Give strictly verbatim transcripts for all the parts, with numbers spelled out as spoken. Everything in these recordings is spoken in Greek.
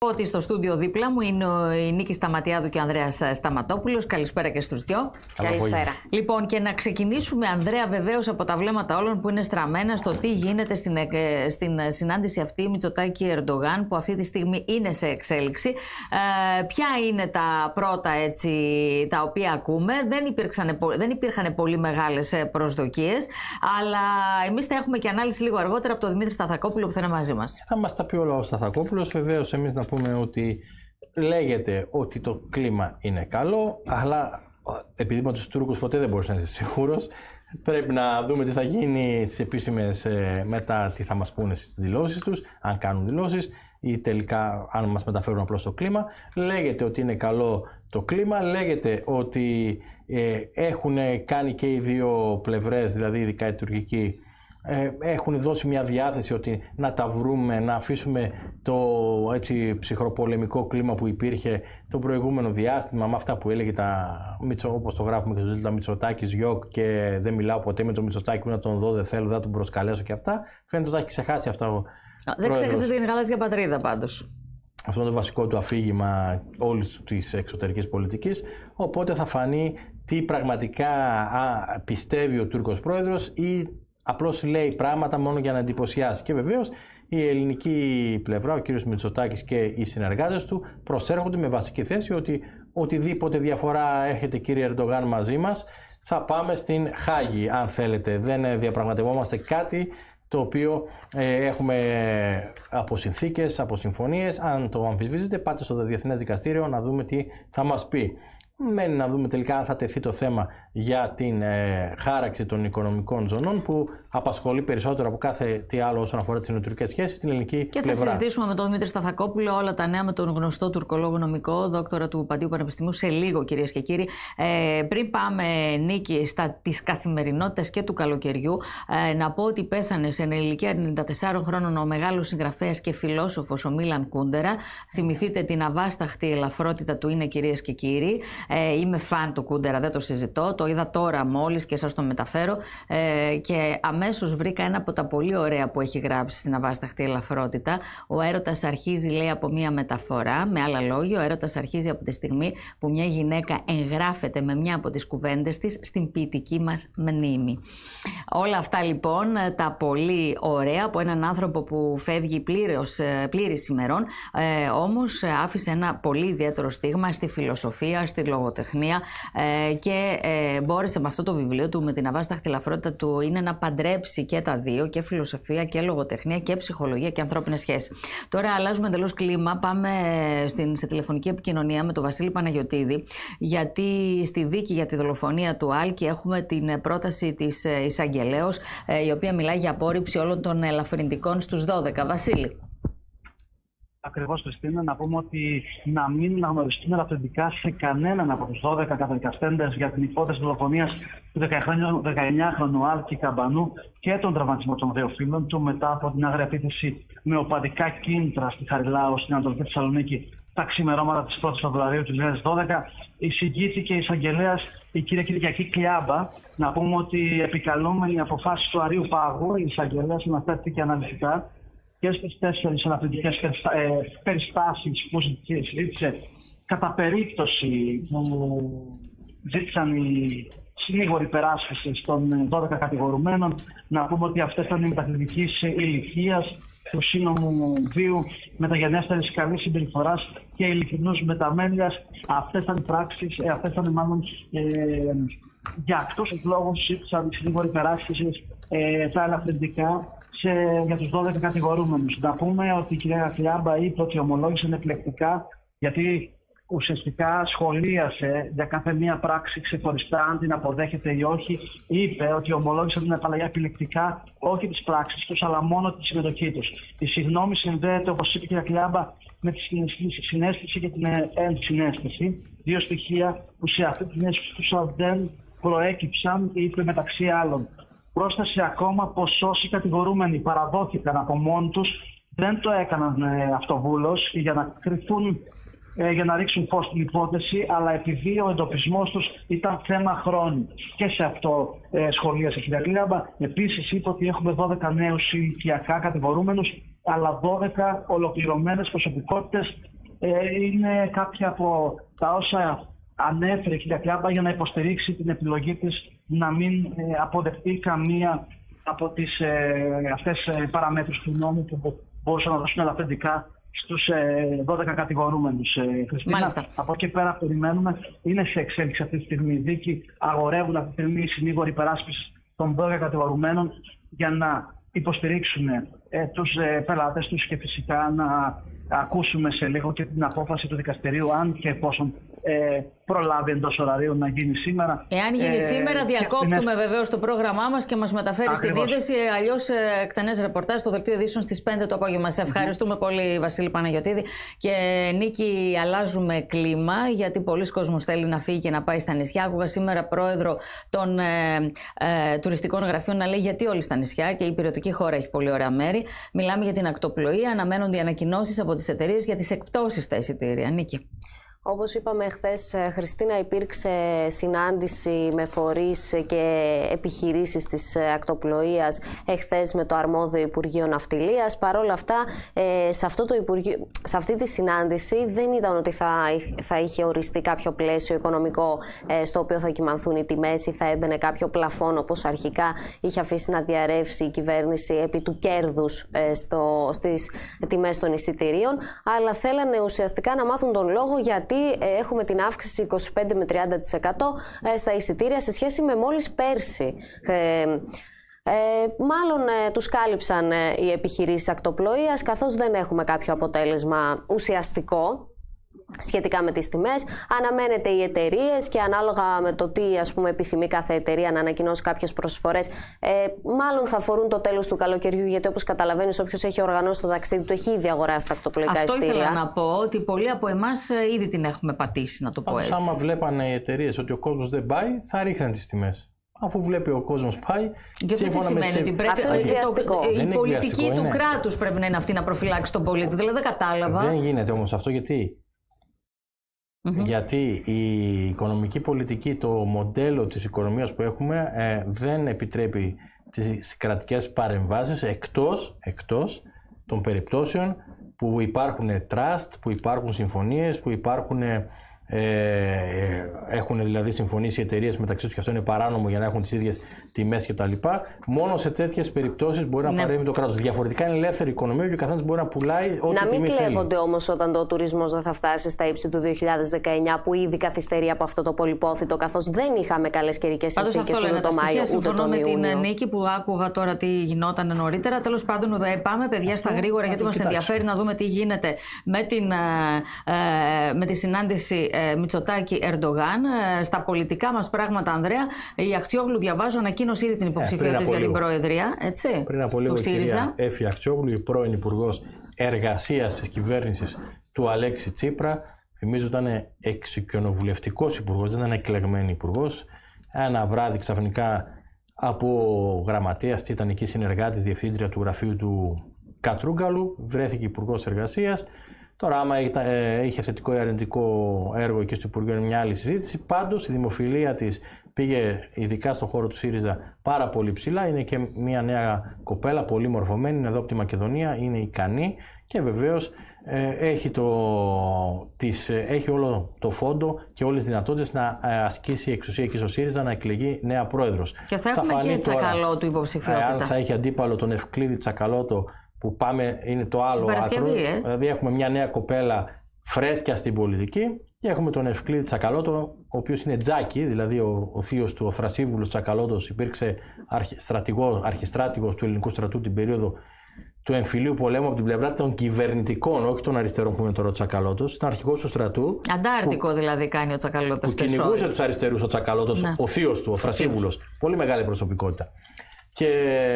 Ότι στο στούντιο δίπλα μου είναι η Νίκη Σταματιάδου και ο Ανδρέας Σταματόπουλος. Καλησπέρα και στους δυο. Καλησπέρα. Λοιπόν, και να ξεκινήσουμε, Ανδρέα, βεβαίως από τα βλέμματα όλων που είναι στραμμένα στο τι γίνεται στην, στην συνάντηση αυτή Μητσοτάκη-Ερντογάν, που αυτή τη στιγμή είναι σε εξέλιξη. Ε, ποια είναι τα πρώτα, έτσι, τα οποία ακούμε? Δεν υπήρξαν, δεν υπήρχαν πολύ μεγάλες προσδοκίες, αλλά εμείς θα έχουμε και ανάλυση λίγο αργότερα από τον Δημήτρη Σταθακόπουλο που θα είναι μαζί μας. Θα μας τα πει όλα ο Σταθακόπουλος. Βεβαίως, εμείς να πούμε ότι λέγεται ότι το κλίμα είναι καλό, αλλά επειδή με τους Τούρκους ποτέ δεν μπορείς να είσαι σίγουρος, πρέπει να δούμε τι θα γίνει στις επίσημες μετά, τι θα μας πούνε στις δηλώσεις τους, αν κάνουν δηλώσεις ή τελικά αν μας μεταφέρουν απλώς το κλίμα. Λέγεται ότι είναι καλό το κλίμα, λέγεται ότι ε, έχουν κάνει και οι δύο πλευρές, δηλαδή ειδικά η τουρκική, έχουν δώσει μια διάθεση ότι να τα βρούμε, να αφήσουμε το έτσι ψυχροπολεμικό κλίμα που υπήρχε το προηγούμενο διάστημα με αυτά που έλεγε τα Μητσο, όπως το γράφουμε και στο ζήτημα Μητσοτάκης γιοκ και δεν μιλάω ποτέ με τον Μητσοτάκη που να τον δω, δεν θέλω, δεν τον προσκαλέσω και αυτά. Φαίνεται ότι έχει ξεχάσει αυτά. Δεν ξέχασε την γαλάζια πατρίδα πάντως. Αυτό είναι το βασικό του αφήγημα όλης της εξωτερικής πολιτικής. Οπότε θα φανεί τι πραγματικά α, πιστεύει ο Τούρκος πρόεδρος ή απλώς λέει πράγματα μόνο για να εντυπωσιάσει. Και βεβαίως η ελληνική πλευρά, ο κύριος Μητσοτάκης και οι συνεργάτες του προσέρχονται με βασική θέση ότι οτιδήποτε διαφορά έρχεται, κύριε Ερντογάν, μαζί μας, θα πάμε στην Χάγη, αν θέλετε. Δεν διαπραγματευόμαστε κάτι το οποίο ε, έχουμε από συνθήκες, από συμφωνίες. Αν το αμφισβητείτε, πάτε στο Διεθνές Δικαστήριο να δούμε τι θα μας πει. Μένει να δούμε τελικά αν θα τεθεί το θέμα για την ε, χάραξη των οικονομικών ζωνών που απασχολεί περισσότερο από κάθε τι άλλο όσον αφορά τις νοτιωτικές σχέσεις στην ελληνική και πλευρά. Και θα συζητήσουμε με τον Δημήτρη Σταθακόπουλο όλα τα νέα με τον γνωστό τουρκολόγο νομικό, δόκτορα του Παντίου Πανεπιστημίου, σε λίγο, κυρίες και κύριοι. Ε, πριν πάμε, Νίκη, στα της καθημερινότητας και του καλοκαιριού, ε, να πω ότι πέθανε σε ηλικία ενενήντα τεσσάρων χρόνων ο μεγάλος συγγραφέας και φιλόσοφος ο Μίλαν Κούντερα. Θυμηθείτε την αβάσταχτη ελαφρότητα του είναι, κυρίες και κύριοι. Ε, είμαι φαν του Κούντερα, δεν το συζητώ. Το είδα τώρα μόλις και σας το μεταφέρω. Ε, και αμέσως βρήκα ένα από τα πολύ ωραία που έχει γράψει στην αβάσταχτη ελαφρότητα. Ο έρωτας αρχίζει, λέει, από μία μεταφορά. Με άλλα λόγια, ο έρωτας αρχίζει από τη στιγμή που μια γυναίκα εγγράφεται με μια από τις κουβέντες της στην ποιητική μας μνήμη. Όλα αυτά λοιπόν τα πολύ ωραία από έναν άνθρωπο που φεύγει πλήρως, πλήρης ημερών, ε, όμως άφησε ένα πολύ ιδιαίτερο στίγμα στη φιλοσοφία, στη λογοτεχνία ε, και ε, μπόρεσε με αυτό το βιβλίο του, με την αβάσταχτη ελαφρότητα του, είναι να παντρέψει και τα δύο, και φιλοσοφία και λογοτεχνία και ψυχολογία και ανθρώπινες σχέσεις. Τώρα αλλάζουμε εντελώς κλίμα, πάμε στην, σε τηλεφωνική επικοινωνία με τον Βασίλη Παναγιωτίδη, γιατί στη δίκη για τη δολοφονία του Άλκη έχουμε την πρόταση της εισαγγελέως, ε, η οποία μιλάει για απόρριψη όλων των ελαφρυντικών στους δώδεκα. Βασίλη. Ακριβώς, Χριστίνα, να πούμε ότι να μην αναγνωριστούν ελαφρυντικά σε κανέναν από τους δώδεκα καταδικαστέντες για την υπόθεση δολοφονίας του δεκαεννιάχρονου Άλκη Καμπανού και τον τραυματισμό των δύο φίλων του μετά από την άγρια επίθεση με οπαδικά κίνητρα στη Χαριλάου στην Ανατολική Θεσσαλονίκη τα ξημερώματα της πρώτης Φεβρουαρίου του δύο χιλιάδες δώδεκα. Εισηγήθηκε η εισαγγελέας η κυρία Κυριακή Κλιάμπα. Να πούμε ότι επικαλούμενη αποφάσεις του Αρείου Πάγου, η εισαγγελέας αναφέρθηκε αναλυτικά και στις τέσσερις αναπληκτικές περιστάσεις που ζήτησε κατά περίπτωση που ζήτησαν οι συνήγοροι υπεράσπισης των δώδεκα κατηγορουμένων. Να πούμε ότι αυτές ήταν οι μετακλητικής ηλικίας, του σύνομου βίου, μεταγενέστερης καλής συμπεριφοράς και ειλικρινούς μεταμέλειας. Αυτές ήταν οι πράξεις, ε, αυτές ήταν μάλλον ε, για αυτούς τους λόγους ζήτησαν οι συνήγοροι υπεράσπισης ε, τα ελαφρυντικά σε, για τους δώδεκα κατηγορούμενους. Να πούμε ότι η κυρία Κλιάμπα είπε ότι ομολόγησε επιλεκτικά, γιατί ουσιαστικά σχολίασε για κάθε μία πράξη ξεχωριστά αν την αποδέχεται ή όχι. Είπε ότι ομολόγησε την απαλλαγή επιλεκτικά, όχι τις πράξεις τους, αλλά μόνο τη συμμετοχή τους. Η συγγνώμη συνδέεται, όπως είπε η κυρία Κλιάμπα, με τη συναίσθηση και την ενσυναίσθηση. Δύο στοιχεία που σε αυτή τη συναίσθηση δεν προέκυψαν, είπε μεταξύ άλλων. Πρόσθεσε ακόμα πως όσοι κατηγορούμενοι παραδόθηκαν από μόνοι τους, δεν το έκαναν ε, αυτοβούλως για να κρυφθούν, ε, για να ρίξουν φως στην υπόθεση, αλλά επειδή ο εντοπισμός τους ήταν θέμα χρόνου. Και σε αυτό ε, σχολίασε η κυρία Κλιάμπα. Επίσης είπε ότι έχουμε δώδεκα νέους ηλικιακά κατηγορούμενους, αλλά δώδεκα ολοκληρωμένες προσωπικότητες είναι κάποια από τα όσα ανέφερε η κυρία Κλάμπα για να υποστηρίξει την επιλογή της να μην αποδεχτεί καμία από τις αυτές παραμέτρους του νόμου που μπορούσαν να δώσουν ελαφρυντικά στους δώδεκα κατηγορούμενους. Χριστίνα, από εκεί πέρα περιμένουμε, είναι σε εξέλιξη αυτή τη στιγμή η δίκη, αγορεύουν αυτή τη στιγμή οι συνήγοροι υπεράσπισης των δώδεκα κατηγορουμένων για να υποστηρίξουν ε, τους ε, πελάτες τους και φυσικά να ακούσουμε σε λίγο και την απόφαση του δικαστηρίου αν και εφόσον ε, προλάβει εντός ωραρίου να γίνει σήμερα. Εάν γίνει ε, σήμερα, διακόπτουμε είναι... βεβαίως το πρόγραμμά μας και μας μεταφέρει Ακριβώς. στην είδηση. Αλλιώς ε, εκτενές ρεπορτάζ στο Δελτίο Ειδήσεων στις πέντε το απόγευμα. Σε ευχαριστούμε mm-hmm. πολύ, Βασίλη Παναγιωτίδη. Και Νίκη, αλλάζουμε κλίμα, γιατί πολλοί κόσμος θέλει να φύγει και να πάει στα νησιά. Άκουγα σήμερα πρόεδρο των ε, ε, τουριστικών γραφείων να λέει γιατί όλοι στα νησιά, και η υπηρετική χώρα έχει πολύ ωραία μέρη. Μιλάμε για την ακτοπλοεία. Αναμένονται οι ανακοινώσεις από τις εταιρείες για τις εκπτώσεις στα εισιτήρια. Νίκη. Όπως είπαμε χθες, Χριστίνα, υπήρξε συνάντηση με φορείς και επιχειρήσεις της ακτοπλοείας εχθές με το αρμόδιο Υπουργείο Ναυτιλίας. Παρ' όλα αυτά, σε, αυτό το Υπουργείο, σε αυτή τη συνάντηση δεν ήταν ότι θα, θα είχε οριστεί κάποιο πλαίσιο οικονομικό στο οποίο θα κυμανθούν οι τιμές ή θα έμπαινε κάποιο πλαφόν, όπως αρχικά είχε αφήσει να διαρρεύσει η κυβέρνηση επί του κέρδους στο, στις τιμές των εισιτηρίων. Αλλά θέλανε ουσιαστικά να μάθουν τον λόγο γιατί έχουμε την αύξηση είκοσι πέντε με τριάντα τοις εκατό στα εισιτήρια σε σχέση με μόλις πέρσι. Ε, ε, μάλλον ε, τους κάλυψαν ε, οι επιχειρήσεις ακτοπλοείας, καθώς δεν έχουμε κάποιο αποτέλεσμα ουσιαστικό σχετικά με τις τιμές. Αναμένεται οι εταιρείες και ανάλογα με το τι, ας πούμε, επιθυμεί κάθε εταιρεία να ανακοινώσει κάποιες προσφορές, ε, μάλλον θα αφορούν το τέλος του καλοκαιριού, γιατί όπως καταλαβαίνεις, όποιος έχει οργανώσει το ταξίδι του έχει ήδη αγοράσει τα ακτοπλοϊκά εισιτήρια. Αυτό ήθελα να πω, ότι πολλοί από εμάς ήδη την έχουμε πατήσει, να το πω έτσι. Άμα βλέπανε οι εταιρείες ότι ο κόσμος δεν πάει, θα ρίχναν τις τιμές. Αφού βλέπει ο κόσμος πάει. Και αυτό τι σημαίνει, ότι πρέπει. Αυτό είναι βιαστικό. Η είναι πολιτική του κράτους πρέπει να είναι αυτή να προφυλάξει τον πολίτη. Δηλαδή δεν κατάλαβα. Δεν γίνεται όμως αυτό, γιατί. Mm-hmm. Γιατί η οικονομική πολιτική, το μοντέλο της οικονομίας που έχουμε ε, δεν επιτρέπει τις κρατικές παρεμβάσεις εκτός, εκτός των περιπτώσεων που υπάρχουν trust, που υπάρχουν συμφωνίες, που υπάρχουν, ε, ε, έχουν δηλαδή συμφωνήσει οι εταιρείες μεταξύ τους και αυτό είναι παράνομο για να έχουν τις ίδιες τιμές κτλ. Μόνο σε τέτοιες περιπτώσεις μπορεί να ναι. παρέμβει το κράτος. Διαφορετικά είναι ελεύθερη οικονομία και ο καθένας μπορεί να πουλάει ό,τι να τιμή μην θέλει. κλέβονται όμως όταν το τουρισμός δεν θα φτάσει στα ύψη του δύο χιλιάδες δεκαεννιά, που ήδη καθυστερεί από αυτό το πολυπόθητο, καθώς δεν είχαμε καλές καιρικές συνθήκες ούτε το Μάιο ούτε τον Ιούνιο. Συμφωνώ με την Νίκη που άκουγα τώρα τι γινόταν νωρίτερα. Τέλος πάντων, πάμε παιδιά στα γρήγορα, γιατί μας ενδιαφέρει να δούμε τι γίνεται με, την, ε, με τη συνάντηση ε, Μητσοτάκη-Ερντογάν. Ε, στα πολιτικά μας πράγματα, Ανδρέα, η Αχτσιόγλου, διαβάζω, ανακοίνωσε ήδη την υποψηφία της για την Προεδρία. Έτσι, πριν από λίγο, η κυρία Έφη Αχτσιόγλου, η πρώην Υπουργός Εργασίας της κυβέρνησης του Αλέξη Τσίπρα, θυμίζω ήταν εξοικονοβουλευτικός υπουργός, δεν ήταν εκλεγμένη υπουργός. Ένα βράδυ ξαφνικά από γραμματέας, τι ήταν εκεί, συνεργάτης, διευθύντρια του γραφείου του Κατρούγκαλου, βρέθηκε υπουργός Εργασίας. Τώρα, άμα είχε θετικό ή αρνητικό έργο εκεί στο Υπουργείο, είναι μια άλλη συζήτηση. Πάντως, η δημοφιλία της πήγε, ειδικά στον χώρο του ΣΥΡΙΖΑ, πάρα πολύ ψηλά. Είναι και μια νέα κοπέλα, πολύ μορφωμένη, είναι εδώ από τη Μακεδονία, είναι ικανή και βεβαίως ε, έχει, το, της, έχει όλο το φόντο και όλες τις δυνατότητες να ασκήσει εξουσία και στο ΣΥΡΙΖΑ, να εκλεγεί νέα πρόεδρος. Και θα έχουμε θα και Τσακαλώτου υποψηφιότητα. Αν θα έχει αντίπαλο τον Ευκλήδη Τσακαλώτο, που πάμε, είναι το άλλο άκρο. Ε? Δηλαδή έχουμε μια νέα κοπέλα φρέσκια στην πολιτική και έχουμε τον Ευκλήδη Τσακαλώτο, ο οποίος είναι τζάκι, δηλαδή ο, ο θείος του, ο Θρασίβουλος Τσακαλώτος, υπήρξε αρχι, αρχιστράτηγος του ελληνικού στρατού την περίοδο του εμφυλίου πολέμου από την πλευρά των κυβερνητικών, όχι των αριστερών που είναι τώρα ο Τσακαλώτος. Ήταν αρχηγός του στρατού. Αντάρτικο που, δηλαδή κάνει ο Τσακαλώτος. Που κυνηγούσε τους αριστερούς ο Τσακαλώτος, ναι. ο θείος του, ο Θρασίβουλος. Πολύ μεγάλη προσωπικότητα. Και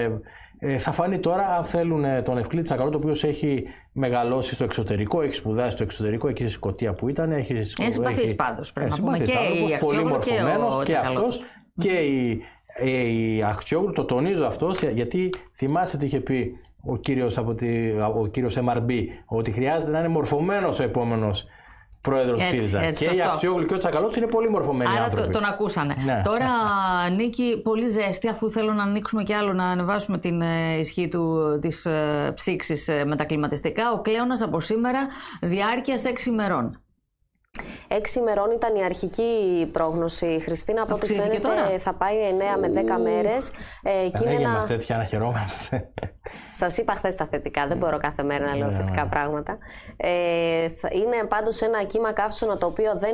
ε, θα φανεί τώρα αν θέλουν τον Ευκλήδη Τσακαλώτο, ο οποίος έχει μεγαλώσει στο εξωτερικό, έχει σπουδάσει στο εξωτερικό, εκεί στη Σκωτία που ήταν. Έχει είναι συμπαθής πάντως, πρέπει να πούμε. Και η πολύ μορφωμένος και, και αυτός και η, η Αχτσιόγλου, το τονίζω αυτό, γιατί θυμάστε τι είχε πει ο κύριος, από τη, ο κύριος εμ αρ μπι, ότι χρειάζεται να είναι μορφωμένος ο επόμενος πρόεδρος ΣΥΡΙΖΑ. Και η Αξιόγλου και ο Τσακαλώτης είναι πολύ μορφωμένοι Άρα άνθρωποι. τον ακούσανε. Ναι. Τώρα, Νίκη, πολύ ζέστη, αφού θέλω να ανοίξουμε κι άλλο, να ανεβάσουμε την ε, ισχύ του, της ε, ψήξης ε, με τα κλιματιστικά. Ο Κλέονας από σήμερα διάρκειας έξι ημερών. Έξι ημερών ήταν η αρχική πρόγνωση, Χριστίνα. Από ό,τι φαίνεται τώρα θα πάει εννέα με δέκα μέρες. Ε, δεν έγινε ένα... τέτοια να χαιρόμαστε. Σας είπα χθες τα θετικά, δεν μπορώ κάθε μέρα να λέω θετικά πράγματα. Ε, είναι πάντως ένα κύμα καύσωνα το οποίο, δεν,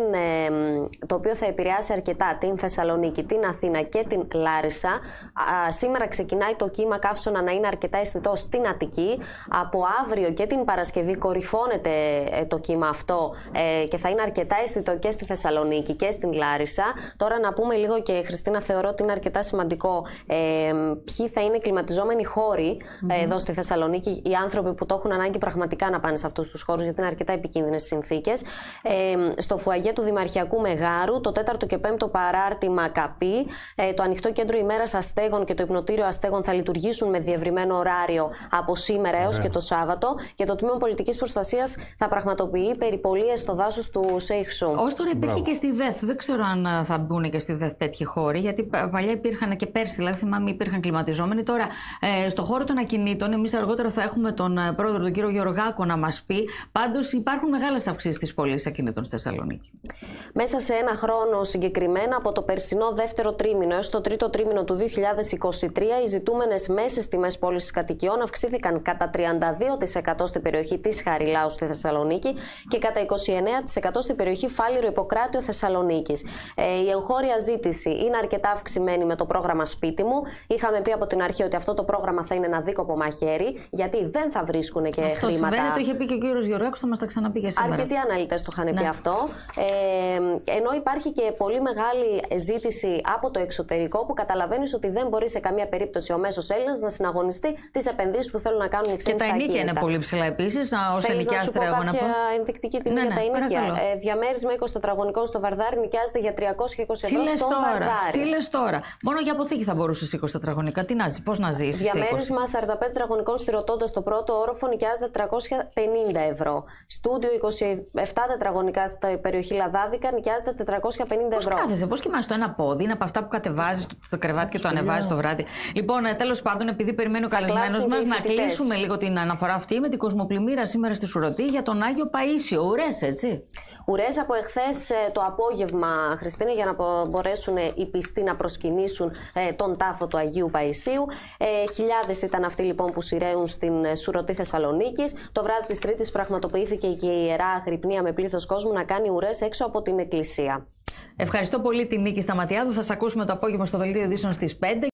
το οποίο θα επηρεάσει αρκετά την Θεσσαλονίκη, την Αθήνα και την Λάρισα. Α, σήμερα ξεκινάει το κύμα καύσωνα να είναι αρκετά αισθητό στην Αττική. Από αύριο και την Παρασκευή κορυφώνεται το κύμα αυτό ε, και θα είναι αρκετά αισθητό και στη Θεσσαλονίκη και στην Λάρισα. Τώρα να πούμε λίγο, και Χριστίνα θεωρώ ότι είναι αρκετά σημαντικό, ε, ποιοι θα είναι κλιματιζόμενοι χώροι mm-hmm. ε, εδώ στη Θεσσαλονίκη, οι άνθρωποι που το έχουν ανάγκη πραγματικά να πάνε σε αυτούς τους χώρους, γιατί είναι αρκετά επικίνδυνες συνθήκες. Ε, στο φουαγέ του Δημαρχιακού Μεγάρου, το τέταρτο και πέμπτο παράρτημα Καπή, ε, το ανοιχτό κέντρο ημέρας αστέγων και το υπνοτήριο αστέγων θα λειτουργήσουν με διευρυμένο ωράριο από σήμερα έως yeah. και το Σάββατο, και το Τμήμα Πολιτικής Προστασίας θα πραγματοποιεί περιπολίες στο δάσος του Σέιχ Σουμ. Ως τώρα υπήρχε και στη ΔΕΘ. Δεν ξέρω αν θα μπουν και στη ΔΕΘ τέτοιοι χώροι, γιατί παλιά υπήρχαν και πέρσι, δηλαδή θυμάμαι, υπήρχαν κλιματιζόμενοι. Τώρα, ε, στο χώρο των ακινήτων, εμείς αργότερα θα έχουμε τον πρόεδρο, τον κύριο Γεωργάκο, να μας πει. Πάντως, υπάρχουν μεγάλες αυξήσεις της πωλής ακινήτων στη Θεσσαλονίκη. Μέσα σε ένα χρόνο συγκεκριμένα, από το περσινό δεύτερο τρίμηνο έως το τρίτο τρίμηνο του δύο χιλιάδες είκοσι τρία, οι ζητούμενες μέσες τιμές πώλησης κατοικιών αυξήθηκαν κατά τριάντα δύο τοις εκατό στην περιοχή της Χαριλάου στη Θεσσαλονίκη και κατά είκοσι εννέα τοις εκατό στην περιοχή Φάληρο Ιπποκράτιο Θεσσαλονίκης. Ε, η εγχώρια ζήτηση είναι αρκετά αυξημένη με το πρόγραμμα Σπίτι μου. Είχαμε πει από την αρχή ότι αυτό το πρόγραμμα θα είναι ένα δίκοπο μαχαίρι, γιατί δεν θα βρίσκουν και αυτό χρήματα. Συμβαίνει, το είχε πει και ο κύριος Γεωργάκος, θα μας τα ξαναπεί και σήμερα. Αρκετοί αναλυτές το είχαν ναι. πει αυτό. Ε, ενώ υπάρχει και πολύ μεγάλη ζήτηση από το εξωτερικό, που καταλαβαίνεις ότι δεν μπορεί σε καμία περίπτωση ο μέσος Έλληνας να συναγωνιστεί τις επενδύσεις που θέλουν να κάνουν οι ξένοι. Και τα ενίκια είναι πολύ ψηλά επίσης. Ως ενοικιάστρια, εγώ να πω. Κάποια ενδεικτική τιμή ναι, για ναι, τα ενίκια. Ε, διαμέρισμα είκοσι τετραγωνικών στο Βαρδάρι νοικιάζεται για τριακόσια είκοσι ευρώ στο Βαρδάρι. Τι λες τώρα? Μόνο για αποθήκη θα μπορούσες είκοσι τετραγωνικά. Τι να ζεις, πώς να ζήσεις? Διαμέρισμα σαράντα πέντε τετραγωνικών στη Ρωτώντα στο πρώτο όροφο νοικιάζεται τριακόσια πενήντα ευρώ. Στούντιο είκοσι επτά τετραγωνικά στην περιοχή Λαδάδικα νοικιάζεται τετρακόσια πενήντα ευρώ. Πώς κάθεσαι, πώς κοιμάσαι? Το ένα πόδι είναι από αυτά που κατεβάζεις το κρεβάτι και το ανεβάζεις το βράδυ. Λοιπόν, τέλος πάντων, επειδή περιμένει ο καλεσμένος μας, να κλείσουμε λίγο την αναφορά αυτή με την κοσμοπλημμύρα σήμερα στη Σουρωτή για τον Άγιο Παΐσιο. Ουρές, έτσι. Ουρές από εχθές το απόγευμα, Χριστίνα, για να μπορέσουν οι πιστοί να προσκυνήσουν τον τάφο του Αγίου Παϊσίου. Ε, χιλιάδες ήταν αυτοί λοιπόν που σειραίουν στην Σουρωτή Θεσσαλονίκης. Το βράδυ της Τρίτης πραγματοποιήθηκε και η Ιερά Αγρυπνία με πλήθος κόσμου να κάνει ουρές έξω από την εκκλησία. Ευχαριστώ πολύ την Νίκη Σταματιάδου. Θα σας ακούσουμε το απόγευμα στο Δελτίο Ειδήσεων στις πέντε.